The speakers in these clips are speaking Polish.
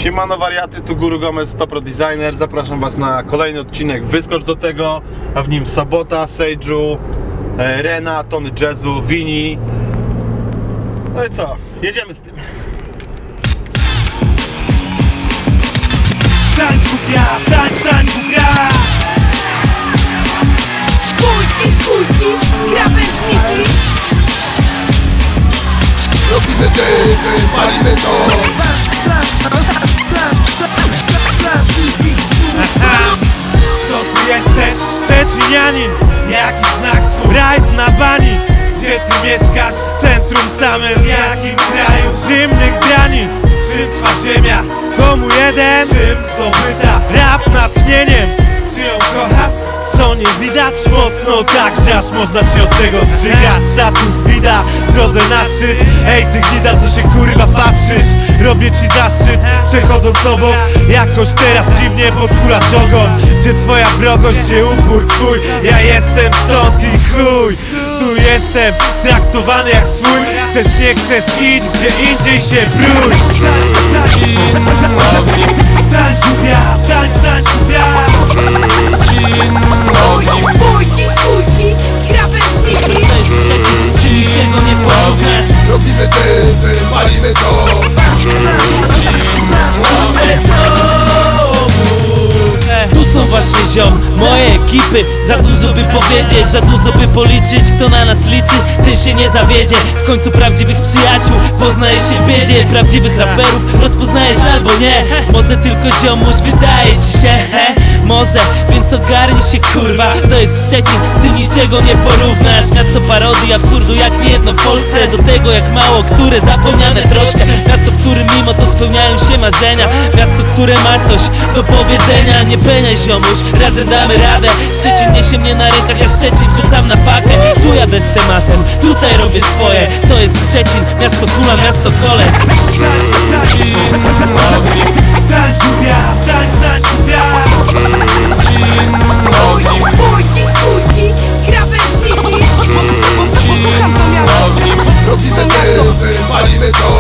Siemano wariaty, tu Guru Gomez, Top Pro Designer. Zapraszam was na kolejny odcinek Wyskocz do tego, a w nim Sabota, Sage'u, Rena, Tony Jazzu, Vini. No i co? Jedziemy z tym. Tańcz głupia, tańcz głupia. Szkójki, krawężniki. Robimy dymy, palimy to. Kto tu jesteś? Szczecinianin. Jaki znak twój? Rajd na bani. Gdzie ty mieszkasz? W centrum samym. W jakim kraju? Zimnych drani. Czym twa ziemia? Domu jeden. Czym zdobyta? Rap natchnieniem. Czy ją kochasz? Co nie widać mocno tak, że aż można się od tego zżygać. Status bida w drodze na szczyt. Ej ty gnida, co się kurwa patrzysz? Robię ci zaszczyt, przechodząc obok. Jakoś teraz dziwnie podkulasz ogon. Gdzie twoja wrogość, gdzie upór twój? Ja jestem stąd i chuj. Tu jestem, traktowany jak swój. Chcesz nie chcesz, idź gdzie indziej się brój. Tańcz głupia, tańcz głupia. Bójki, krawężniki. To jest Szczecin, z tym niczego nie porównasz. Robimy dymy, palimy to. Tu są właśnie ziom, moje ekipy. Za dużo by powiedzieć, za dużo by policzyć. Kto na nas liczy, ten się nie zawiedzie. W końcu prawdziwych przyjaciół poznaje się w biedzie. Prawdziwych raperów rozpoznajesz albo nie. Może tylko ziomuś wydaje ci się, może, więc ogarnij się kurwa. To jest Szczecin, z tym niczego nie porównasz. Miasto parodii, absurdu jak niejedno w Polsce. Do tego jak mało które zapomniane troszkę. Miasto, w którym mimo to spełniają się marzenia. Miasto, które ma coś do powiedzenia. Nie peniaj ziomuś, razem damy radę. Szczecin niesie mnie na rękach, ja Szczecin wrzucam na pakę. Tu jadę z tematem, tutaj robię swoje. To jest Szczecin, miasto kula, miasto kolet. Tańcz głupia, tańcz głupia. Bójki, krawężniki. Kocham to miasto. Robimy dymy, palimy to.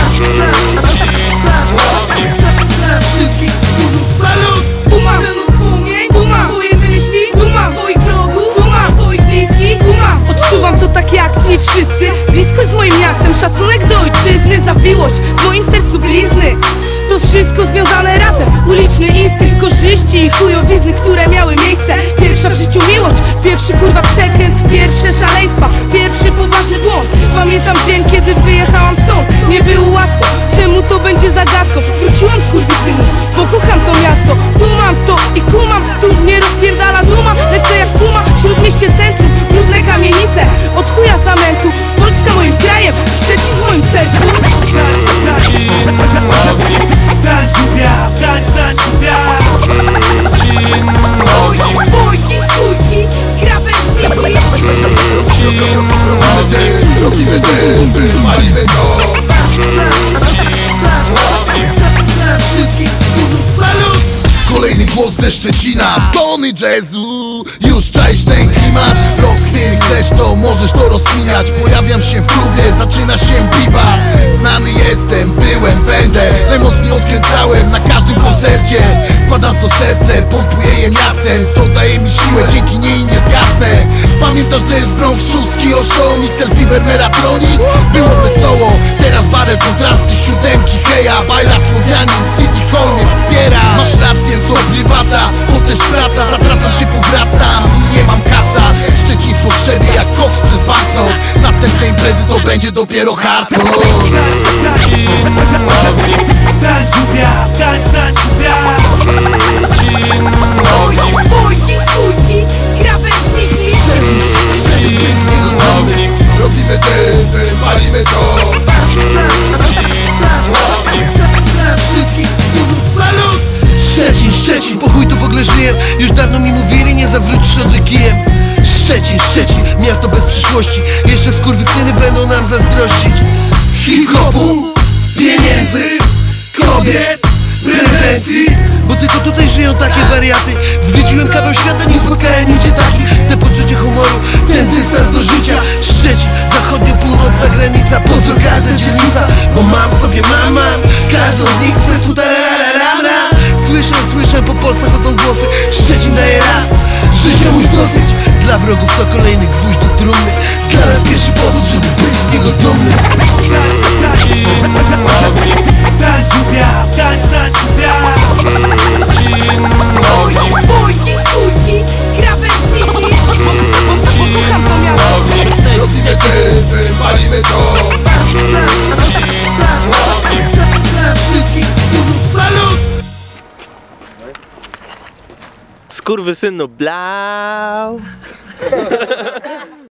Wszystkich członków salut. Tu mam wspomnień, tu mam swoje myśli, tu mam swoich wrogów, tu mam swoich bliskich, tu mam. Odczuwam to tak jak ci wszyscy. Bliskość z moim miastem, szacunek do ojczyzny. Zawiłość w moim sercu blizny. To wszystko związane razem. Uliczny instynkt, korzyści i chujowizny, które miały miejsce. Pierwsza w życiu miłość, pierwszy kurwa przekręt, pierwsze szaleństwa, pierwszy poważny błąd. Pamiętam dzień, kiedy wyjechałam stąd. Nie było łatwo, czemu to będzie zagadką. Wróciłam z kurwisynu, bo kocham to miasto. Tu mam to i kumam, tu mnie rozpierdala duma. Lecę jak puma, śródmieście centrum, brudne kamienice. Od chuja zamętu, Polska moim krajem, Szczecin w moim sercu. Tańcz głupia, tańcz głupia. Bójki, krawężniki. Robimy dymy, palimy to. Wszystkich członków salut. Kolejny głos ze Szczecina, Tony Jazzu. Już czaisz ten klimat. Rozchwiej chcesz, to możesz to rozkminiać. Pojawiam się w klubie, zaczyna się biba. Znany jestem, byłem, będę. Najmocniej odkręcałem na każdym koncercie. Wkładam to serce, pompuję je miastem. To daje mi siłę, dzięki niej nie zgasnę. Pamiętasz, to jest Bronx, szóstki, Oszą, Mixel, Fever, Meratronic. Było wesoło, teraz barel, kontrasty, siódemki. Heja, bajla, Słowianin, City Hall mnie wspiera. Masz rację, to prywata, bo też praca. Zatracam się, powracam i nie mam kaca. Szczecin w potrzebie jak koks przez banknot. Następne imprezy to będzie dopiero hardcore. Tańcz głupia, tańcz głupia. Bójki, krawężniki. Robimy dymy, palimy to. Wszystkich członków salut. Szczecin, po chuj tu w ogóle żyję. Już dawno mi mówili, nie zawrócisz od kijem. Szczecin, miasto bez przyszłości. Jeszcze skurwysyny będą nam zazdrościć. Hip-hopu, pieniędzy, kobiet, prezencji. Bo tylko tutaj żyją takie wariaty. Zwiedziłem kawał świata, nie spotkałem nigdzie takich. Te poczucie humoru, ten dystans do życia. Szczecin, zachodnio, północna granica. Pozdro każda dzielnica, bo mam w sobie mam. Każdą z nich chce tutaj. wrogów to kolejny gwóźdź do trumny. Dla nas pierwszy powód, żeby być z niego dumnym. Tańcz lubiam, tańcz lubiam. Bójki, chujki, krawężniki. Kocham to miasto. To jest Robimy Szczecin. typy, palimy to. Dla wszystkich czubów salut! Skurwysynu, blau.